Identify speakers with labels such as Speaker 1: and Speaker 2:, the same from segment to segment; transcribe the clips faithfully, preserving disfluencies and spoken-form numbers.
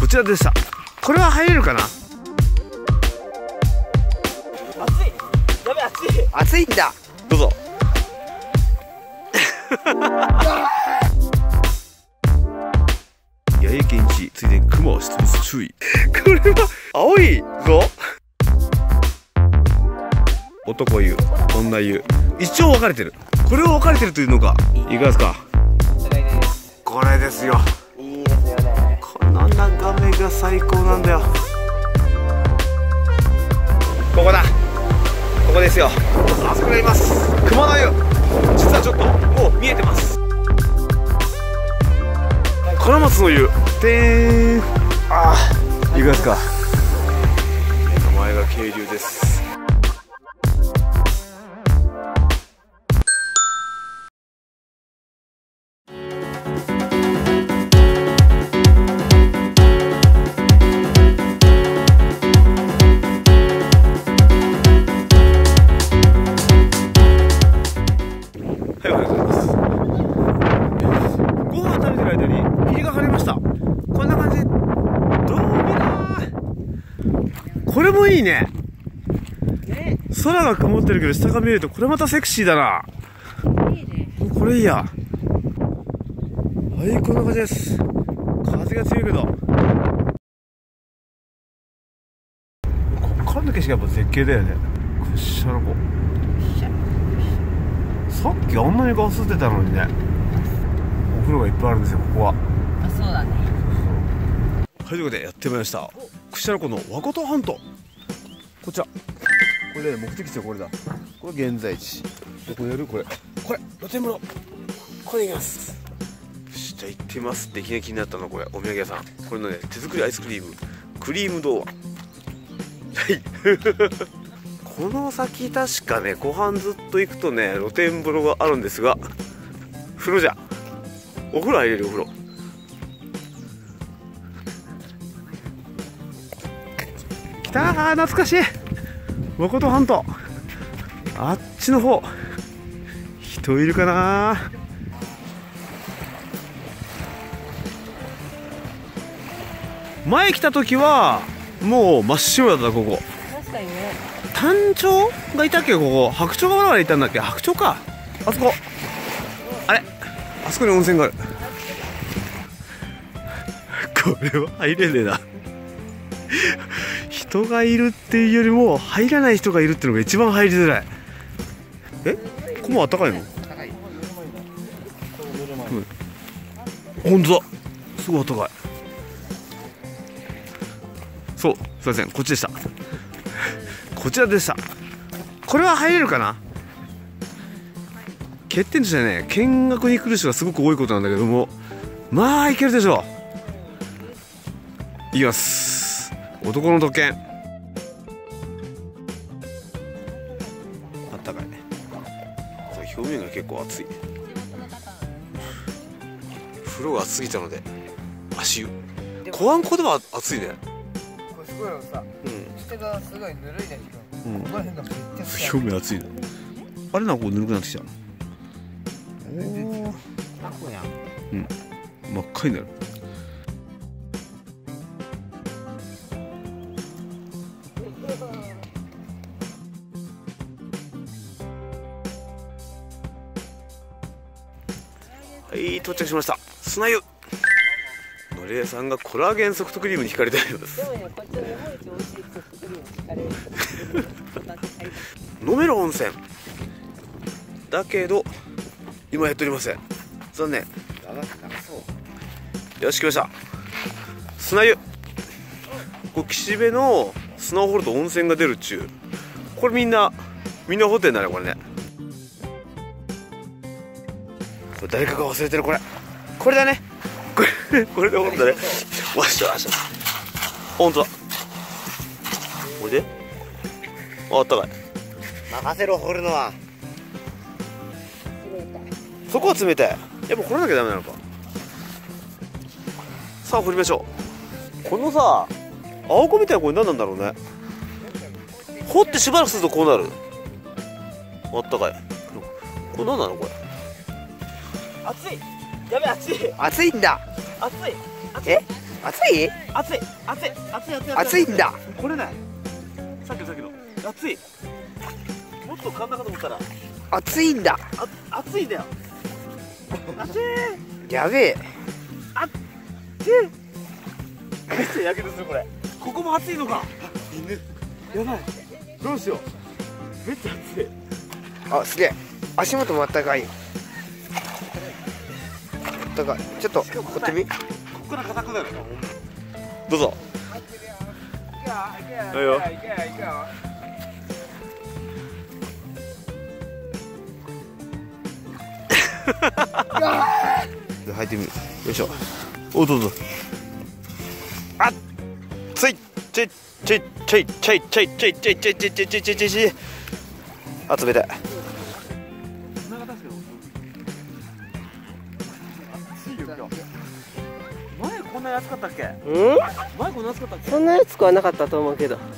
Speaker 1: こちらでした。これは入れるかな。
Speaker 2: 熱い、やべ、熱い、
Speaker 1: 熱いんだ。どうぞ。八重県一ついでにクマを出没注意。これは青いぞ。男湯、女湯、一応分かれてる。これを分かれてるというのか。いかがですか。これですよ。
Speaker 2: いいですよね。
Speaker 1: この眺めが最高なんだよ。ここだ。ここですよ。あそこにあります。熊の湯。実はちょっともう見えてます。金松の湯。てーん。ああ、いかがですか。名前が渓流です。これもいいね。空が曇ってるけど下が見えるとこれまたセクシーだな。いいね。これいいや。はい、こんな感じです。風が強いけどこっからの景色やっぱ絶景だよね。屈斜路湖。さっきあんなにガス出たのにね。お風呂がいっぱいあるんですよ、ここは。
Speaker 2: あ、そうだね。
Speaker 1: はい、ということでやってまいりました。屈斜路湖の和琴半島。こちら。これね、目的地はこれだ。これ現在地。どこにあるこれ。これ、露天風呂。これ行きます。よし、じゃあ行ってみます。できない気になったのはこれ、お土産屋さん。これのね、手作りアイスクリーム。クリーム童話。はい。この先確かね、湖畔ずっと行くとね、露天風呂があるんですが、風呂じゃ。お風呂入れるお風呂。来たー、懐かしい。和琴半島。あっちの方人いるかな。前来た時はもう真っ白だった。ここ
Speaker 2: 確かにね。
Speaker 1: タンチョウがいたっけ。ここ白鳥がまだいたんだっけ。白鳥か。あそこ、あれ、あそこに温泉がある。これは入れねえな。人がいるっていうよりも入らない人がいるっていうのが一番入りづらい。え、ここもあったかいの。うん、ほんとだ、すごいあったかい。そう、すいません、こっちでした。こちらでした。これは入れるかな。欠点としてはね、見学に来る人がすごく多いことなんだけども、まあいけるでしょう。いきます。男の特権。あったかいね。表面が結構熱い。風呂が熱すぎたので足湯。湖湾湖では熱いね。
Speaker 2: これすごいのさ、うん、下がすごいぬるいね。うん、この辺がめっちゃ
Speaker 1: 表面熱いの。あれなんかこうぬるくなってきた。
Speaker 2: 全然違う。タコやん。
Speaker 1: うん、真っ赤になる。はい、到着しました。砂湯。のりえさんがコラーゲンソフトクリームに惹かれております。飲める温泉だけど今やっておりません。残念。よし、来ました。砂湯。こう岸辺の砂を掘ると温泉が出るっちゅう。これみんなみんな掘ってんだね、これね。これ誰かが忘れてる。これこれだね。これこれで掘ったね。わっしゃわっしゃ。ほんとだ。これであったかい。
Speaker 2: 任せろ、掘るのは。
Speaker 1: そこは冷たい。やっぱ掘らなきゃダメなのか。さあ掘りましょう。このさ、青子みたいなこれ何なんだろうね。掘ってしばらくするとこうなる。あったかい。これ何なのこれ。
Speaker 2: 熱い。やべ、熱い。
Speaker 3: 熱いんだ。
Speaker 2: 熱い。熱い。
Speaker 3: え、
Speaker 2: 暑い
Speaker 1: 熱い熱い熱い熱い
Speaker 2: 暑いんだ。
Speaker 1: これね、さっきのさっきの熱い。もっと簡単かと思ったら
Speaker 2: 暑いんだ。
Speaker 1: あ熱いんだよ。熱い。
Speaker 2: やべえ。
Speaker 1: 熱い。めっちゃやけどするこれ。ここも熱いのか。犬やばい。どうしよう。めっちゃ熱い。
Speaker 2: あ、すげえ。足元もあったかい。あったかい。ちょっとこってみ。
Speaker 1: ここから硬くなる。どうぞ。はいよ。入ってみる。よいしょ。お、どうぞ。あっついちいちいちいちいちいちいちいちいちいちいちいちいちいちい。あ、冷たい。前こんなに暑かったっけ？
Speaker 2: うん？
Speaker 1: 前こんな暑かったっけ？
Speaker 2: そんなやつはなかったと思うけど。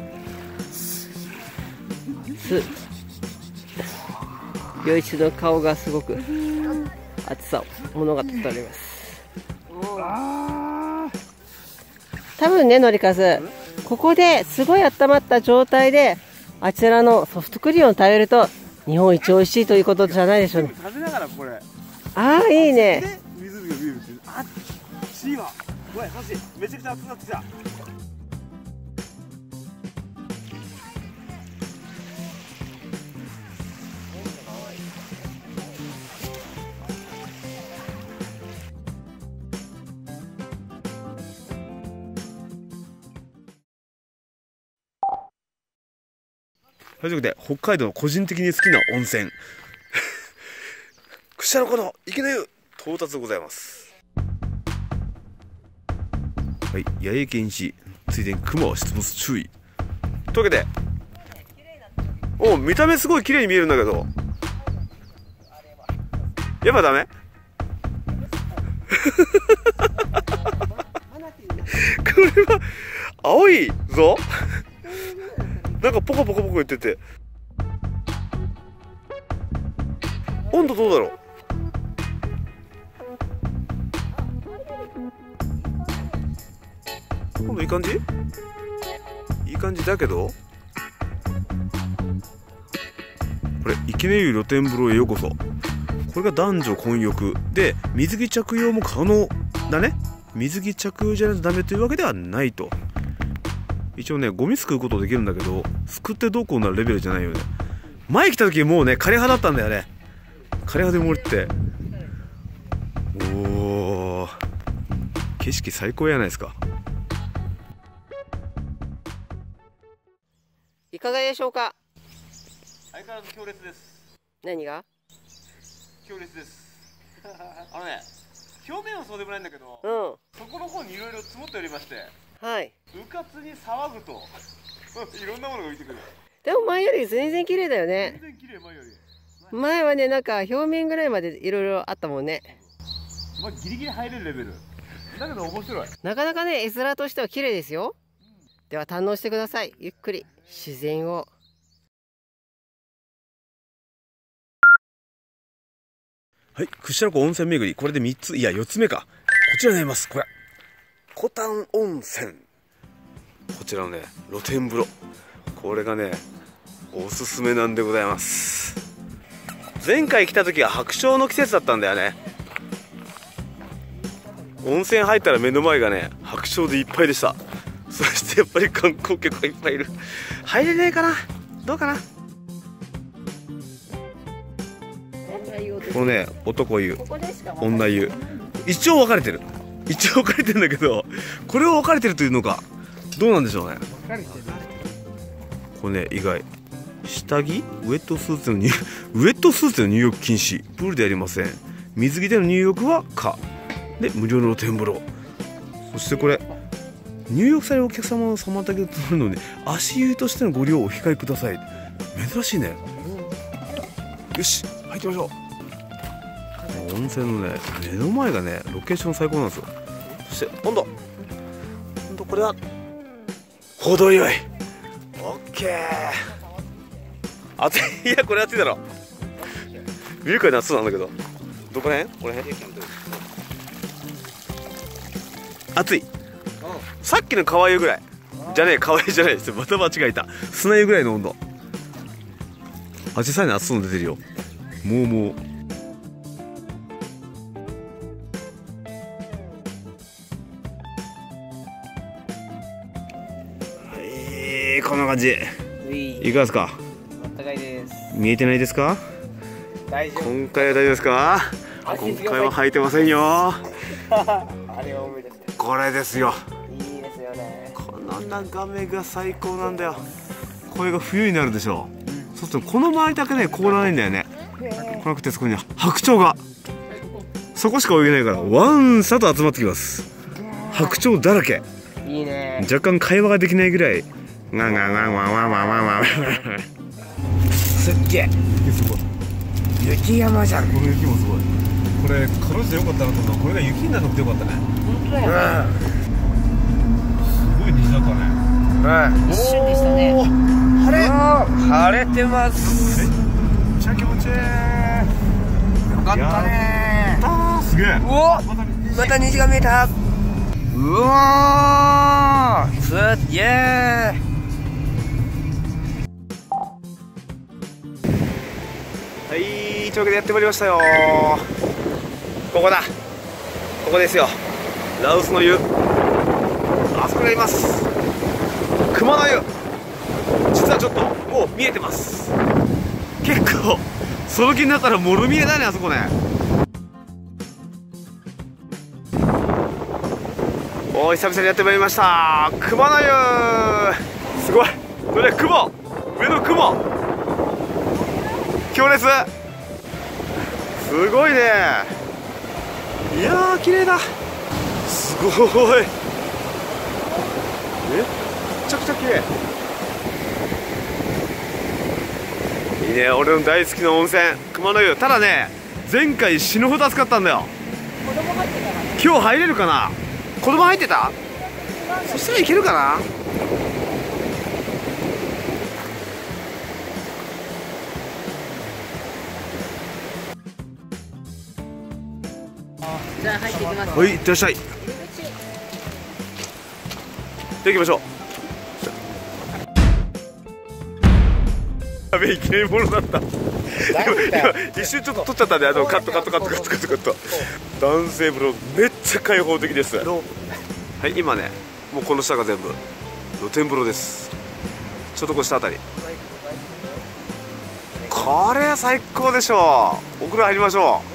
Speaker 2: す。陽一の顔がすごく暑さを物語っております。多分ね、のりかず、ここですごい温まった状態であちらのソフトクリームを食べると日本一美味しいということじゃないでしょうね。
Speaker 1: 食べながらこれ。
Speaker 2: ああ、いいね。
Speaker 1: 湖が見えるって。あっちいわ。ごめん、マジめちゃくちゃ熱くなってきた。ということで、北海道の個人的に好きな温泉屈斜路湖の池の湯到達でございます。はい、八重県市ついでに熊は出没注意というわけで、お見た目すごい綺麗に見えるんだけど、やっぱダメこれは青いぞなんかポカポカポカ言ってて、温度どうだろう。今度いい感じいい感じだけど、これ池根湯露天風呂へようこそ。これが男女混浴で水着着用も可能だね。水着着用じゃないとダメというわけではないと。一応ね、ゴミすくうことできるんだけど、すくってどうこうなるレベルじゃないよね。前来た時もうね、枯れ葉だったんだよね。枯れ葉で漏れて、おー、景色最高やないですか。
Speaker 2: いかがでしょうか。
Speaker 1: 相変わらず強烈です。
Speaker 2: 何が？
Speaker 1: 強烈です。あのね、表面はそうでもないんだけど、
Speaker 2: うん。
Speaker 1: そこの方にいろいろ積もっておりまして、
Speaker 2: はい。
Speaker 1: うかつに騒ぐといろんなものが浮いてくる。
Speaker 2: でも前より全然綺麗だよね。
Speaker 1: 全然綺麗。前より。
Speaker 2: 前はね、なんか表面ぐらいまでいろいろあったもんね。
Speaker 1: まあギリギリ入れるレベル。だけど面白い。
Speaker 2: なかなかね、絵面としては綺麗ですよ。では堪能してください。ゆっくり自然を。
Speaker 1: はい、屈斜路湖温泉巡り、これでみっつ、いやよっつめか。こちらになります。これコタン温泉、こちらのね露天風呂、これがねおすすめなんでございます。前回来た時は白鳥の季節だったんだよね。温泉入ったら目の前がね白鳥でいっぱいでした。そしてやっぱり観光客がいっぱいいる。入れねえかな、どうかな。このね男湯女湯一応分かれてる、一応分かれてるんだけど、これを分かれてるというのかどうなんでしょうね。これね意外、下着ウェットスーツの入ウェットスーツの入浴禁止、プールでやりません。水着での入浴は可で無料の露天風呂。そしてこれ入浴されるお客様の妨げとなるので足湯としてのご利用をお控えください。珍しいね。よし入ってみましょう。温泉のね目の前がねロケーション最高なんですよ。そして温度温度これは程よい OK。 暑い、いやこれ暑いだろ。見るから夏なんだけど、どこら辺これ辺暑いさっきの川湯ぐらいじゃねえ、川湯じゃないです。また間違えた。砂湯ぐらいの温度。あ、実際に熱そうの出てるよ。もうもうはい、こんな感じ。いかがですか。
Speaker 2: あったかいです。
Speaker 1: 見えてないですか。
Speaker 2: 大丈夫。
Speaker 1: 今回は大丈夫ですか。今回は履いてませんよ。
Speaker 2: あれは多いです。
Speaker 1: これですよ。
Speaker 2: いいですよね。
Speaker 1: この眺めが最高なんだよ。これが冬になるでしょう。そうするとこの周りだけね凍らないんだよね。来なくて、そこに白鳥がそこしか泳げないからわんさと集まってきます。白鳥だらけ。
Speaker 2: いいね。
Speaker 1: 若干会話ができないぐらいガンガンガンガンガンガンガンガン。すっげえ雪山じゃん。この雪もすごい。これかろうじてよかったなと思うのは、これが雪にならなくてよかったね。
Speaker 2: 本当だよね。
Speaker 1: すごい虹だったね。
Speaker 2: 一瞬でしたね。
Speaker 1: 晴れ
Speaker 2: 晴れてます。
Speaker 1: めっちゃ気持ちいい。よかったねー。すげえ。
Speaker 2: うお、また虹が見えた。うわー、すっげえ。
Speaker 1: はい、というわけでやってまいりましたよ。ここだ、ここですよ。羅臼の湯、あそこにあります。熊の湯。実はちょっともう見えてます。結構その気になったらもろ見えだね、あそこね。おー、久々にやってまいりました、熊の湯。すごい、これ雲、上の雲強烈。すごいね。いやー綺麗だ。すごい、めっちゃくちゃ綺麗。いいね、俺の大好きな温泉熊の湯。ただね、前回死ぬほど暑かったんだよ。
Speaker 2: 子供入ってたら
Speaker 1: 今日入れるかな。子供入ってた。そしたらいけるかな。
Speaker 2: じゃあ入っていきます。
Speaker 1: はい、いってらっしゃい。じゃあ行きましょう。やべえ、いきなりものだった。一瞬ちょっと撮っちゃったんで、あのカットカットカットカットカットカット。男性風呂めっちゃ開放的です。はい、今ね、もうこの下が全部露天風呂です。ちょっとこう下あたり、これ最高でしょう。お風呂入りましょ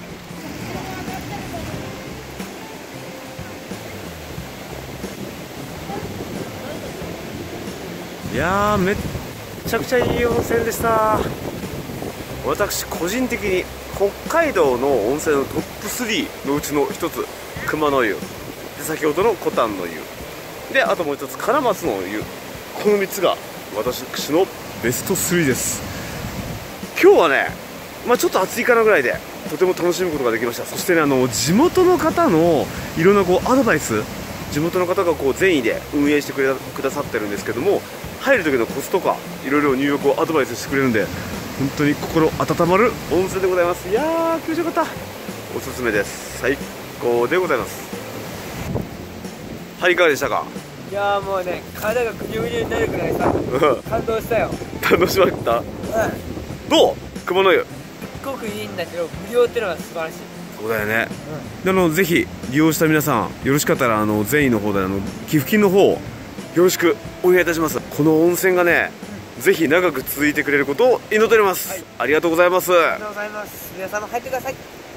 Speaker 1: う。いやー、めっちゃくちゃいい温泉でした。私個人的に北海道の温泉のトップスリーのうちの一つ、熊の湯で、先ほどのコタンの湯で、あともう一つ唐松の湯。このみっつが私のベストスリーです。今日はね、まあ、ちょっと暑いかなぐらいでとても楽しむことができました。そしてね、あの地元の方のいろんなこうアドバイス、地元の方がこう善意で運営してくれくださってるんですけども、入る時のコスとかいろいろ入浴をアドバイスしてくれるんで、本当に心温まる温泉でございます。いやー、気持ちよかった。おすすめです。最高でございます。はい、いかがでしたか。
Speaker 2: いやーもうね、体がぐにゅぐにゅになるくらいさ、感動したよ。
Speaker 1: 楽しまれた。
Speaker 2: うん。
Speaker 1: どう、熊の湯。
Speaker 2: すっごくいいんだけど、無料ってのが素晴らしい。
Speaker 1: そうだよね。あのぜひ利用した皆さん、よろしかったらあの善意の方であの寄付金の方よろしくお願いいたします。この温泉がね、ぜひ長く続いてくれることを祈っております。はい、ありがとうございます。
Speaker 2: ありがとうございます。皆さんも入ってください。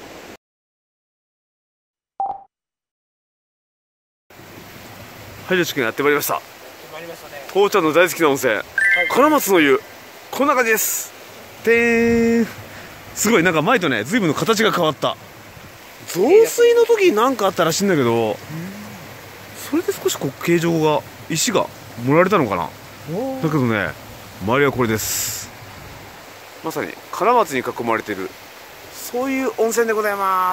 Speaker 1: はい、じゃあやってまいりました。
Speaker 2: 決まりましたね。
Speaker 1: 父ちゃんの大好きな温泉、はい、唐松の湯、こんな感じです。てーん、すごい、なんか前とね随分の形が変わった。増水の時に何かあったらしいんだけど、それで少しこう形状が、石が盛られたのかな。だけどね、周りはこれです。まさに唐松に囲まれている、そういう温泉でございます。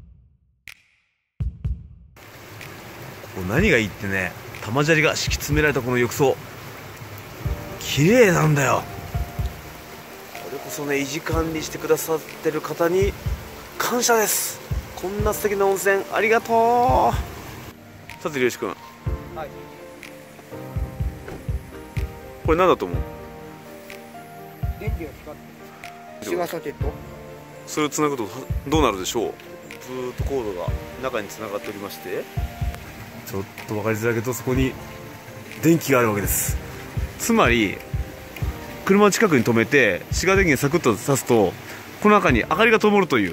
Speaker 1: こう何がいいってね、玉砂利が敷き詰められたこの浴槽、綺麗なんだよ。これこそね、維持管理してくださってる方に感謝です。こんな素敵な温泉ありがとう。さて、りゅうし君、
Speaker 2: はい。
Speaker 1: これ何だと思う？
Speaker 2: 電気が光ってる。シガーソケット。
Speaker 1: それをつなぐとどうなるでしょう。ずーっとコードが中につながっておりまして、ちょっと分かりづらいけど、そこに電気があるわけです。つまり車を近くに止めてシガー電源サクッと挿すと、この中に明かりが灯るという。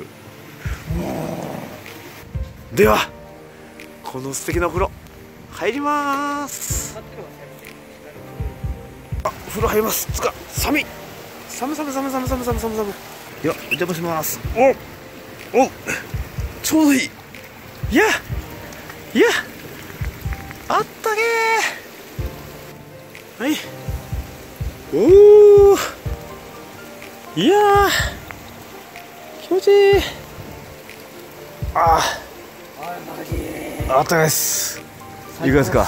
Speaker 1: ではこの素敵なお風呂入りまーす。あ、風呂入ります。つか寒い、寒寒寒寒寒寒寒寒。いや、お邪魔します。おお、ちょうどいい。いやいや、あったけー。はい、おお、いやー気持ちいい。ああ、あったかいです。いかがですか？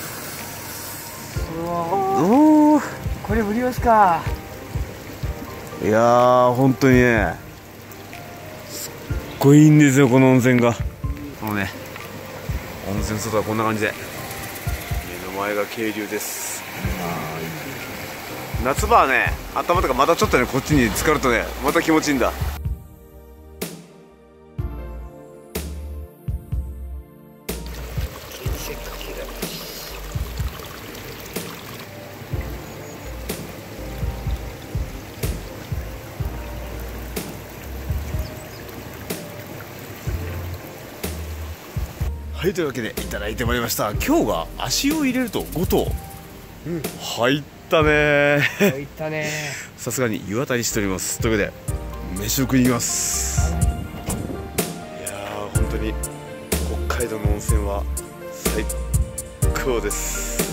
Speaker 1: おお、
Speaker 2: これ無料ですか。
Speaker 1: いやー本当にね、すっごいいいんですよ、この温泉が。このね、温泉外はこんな感じで、目の前が渓流です。夏場はね、頭とかまたちょっとね、こっちに浸かるとね、また気持ちいいんだ。はい、というわけでいただいてまいりました。今日が足を入れるとごとう、うん、入ったね
Speaker 2: 入ったね。
Speaker 1: さすがに湯あたりしております。というわけで飯を食いに行きます。いやー本当に北海道の温泉は最高です。